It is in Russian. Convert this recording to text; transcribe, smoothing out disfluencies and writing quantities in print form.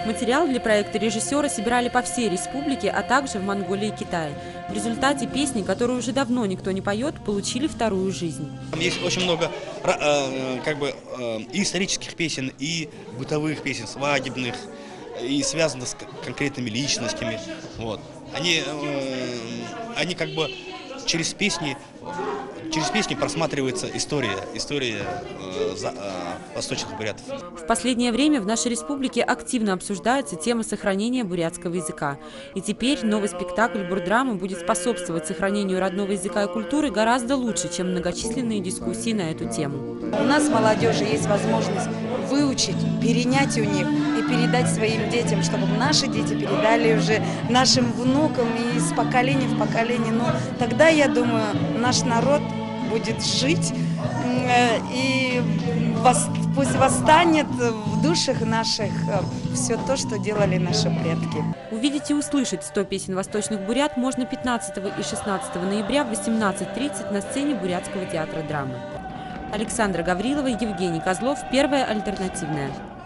Материал для проекта режиссера собирали по всей республике, а также в Монголии и Китае. В результате песни, которые уже давно никто не поет, получили вторую жизнь. Там есть очень много и исторических песен, и бытовых песен, свадебных, и связанных с конкретными личностями. Вот. Они как бы через песни просматривается история восточных бурятов. В последнее время в нашей республике активно обсуждается тема сохранения бурятского языка. И теперь новый спектакль бурдрамы будет способствовать сохранению родного языка и культуры гораздо лучше, чем многочисленные дискуссии на эту тему. У нас, молодежи, есть возможность выучить, перенять у них и передать своим детям, чтобы наши дети передали уже нашим внукам и из поколения в поколение. Но тогда, я думаю, наш народ будет жить и пусть восстанет в душах наших все то, что делали наши предки. Увидеть и услышать 100 песен восточных бурят можно 15 и 16 ноября в 18:30 на сцене Бурятского театра драмы. Александра Гаврилова, Евгений Козлов, Первая альтернативная.